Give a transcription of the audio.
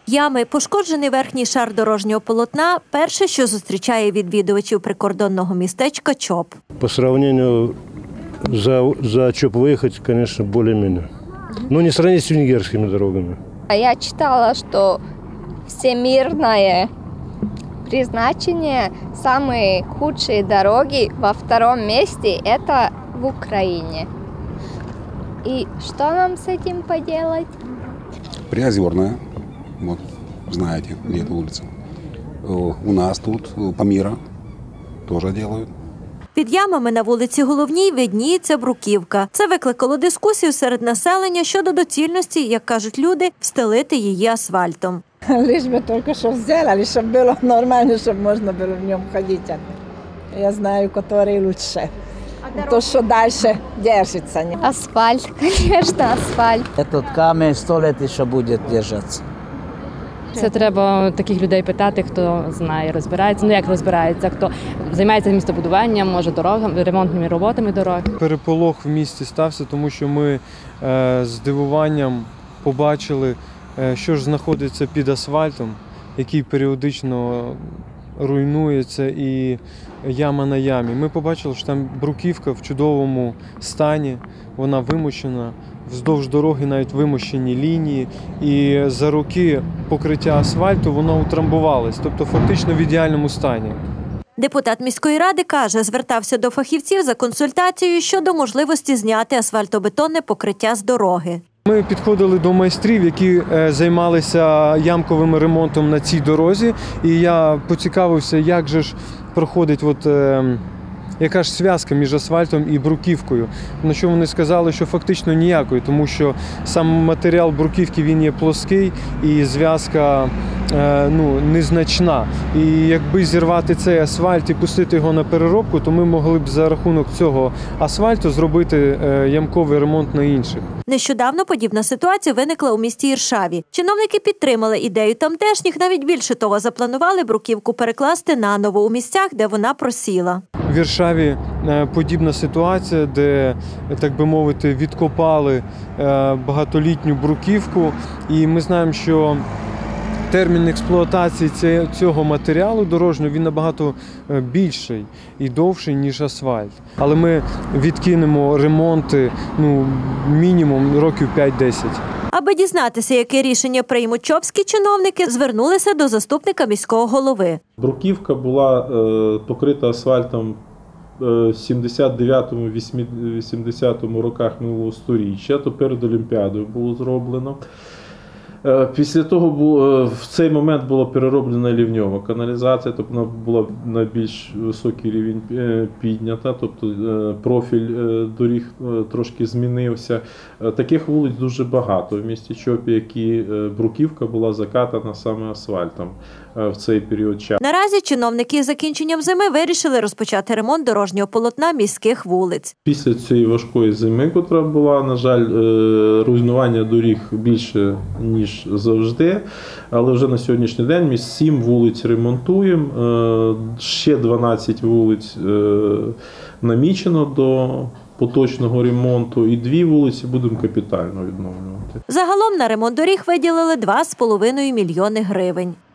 Ями, пошкоджений верхній шар дорожнього полотна – перше, що зустрічає відвідувачів прикордонного містечка ЧОП. По сравнению за ЧОП выехать, конечно, более-менее. Но не сравнить с венгерскими дорогами. Я читала, что всемирное призначение самые худшие дороги во втором месте – это в Украине. И что нам с этим поделать? Приозерная, вот, знаете, где эта улица. У нас тут, по миру, тоже делают. Під ямами на вулиці Головній видніється бруківка. Це викликало дискусію серед населення щодо доцільності, як кажуть люди, встелити її асфальтом. Лиш би тільки що зробили, щоб було нормально, щоб можна було в ньому ходити. Я знаю, який краще. То, що далі держиться. Асфальт, конечно, асфальт. Этот камень 100 лет ще буде держатися. Це треба таких людей питати, хто знає, розбирається. Ну як розбирається, хто займається містобудуванням, може дорогами, ремонтними роботами дорог. Переполох в місті стався, тому що ми з здивуванням побачили, що ж знаходиться під асфальтом, який періодично руйнується і яма на ямі. Ми побачили, що там бруківка в чудовому стані, вона вимощена, вздовж дороги навіть вимощені лінії, і за роки покриття асфальту воно утрамбувалось, тобто фактично в ідеальному стані. Депутат міської ради каже, звертався до фахівців за консультацією щодо можливості зняти асфальтобетонне покриття з дороги. Ми підходили до майстрів, які займалися ямковим ремонтом на цій дорозі, і я поцікавився, як же ж проходить яка ж зв'язка між асфальтом і бруківкою. На що вони сказали, що фактично ніякої, тому що сам матеріал бруківки він є плоский і зв'язка незначна. І якби зірвати цей асфальт і пустити його на переробку, то ми могли б за рахунок цього асфальту зробити ямковий ремонт на інших. Нещодавно подібна ситуація виникла у місті Іршаві. Чиновники підтримали ідею тамтешніх, навіть більше того, запланували бруківку перекласти наново у місцях, де вона просіла. В Іршаві подібна ситуація, де, так би мовити, відкопали багатолітню бруківку, і ми знаємо, що термін експлуатації цього матеріалу дорожнього він набагато більший і довший, ніж асфальт. Але ми відкинемо ремонти мінімум років 5-10. Аби дізнатися, яке рішення приймуть чопські чиновники, звернулися до заступника міського голови. Бруківка була покрита асфальтом в 79-80 роках минулого сторіччя, то перед Олімпіадою було зроблено. Після того в цей момент була перероблена лівньова каналізація, тобто вона була на більш високий рівень піднята, тобто профіль доріг трошки змінився. Таких вулиць дуже багато в місті Чопі, які бруківка була закатана саме асфальтом в цей період часу. Наразі чиновники з закінченням зими вирішили розпочати ремонт дорожнього полотна міських вулиць. Після цієї важкої зими, яка була, на жаль, руйнування доріг більше, ніж завжди, але вже на сьогоднішній день ми 7 вулиць ремонтуємо, ще 12 вулиць намічено до поточного ремонту і 2 вулиці будемо капітально відновлювати. Загалом на ремонт доріг виділили 2,5 мільйони гривень.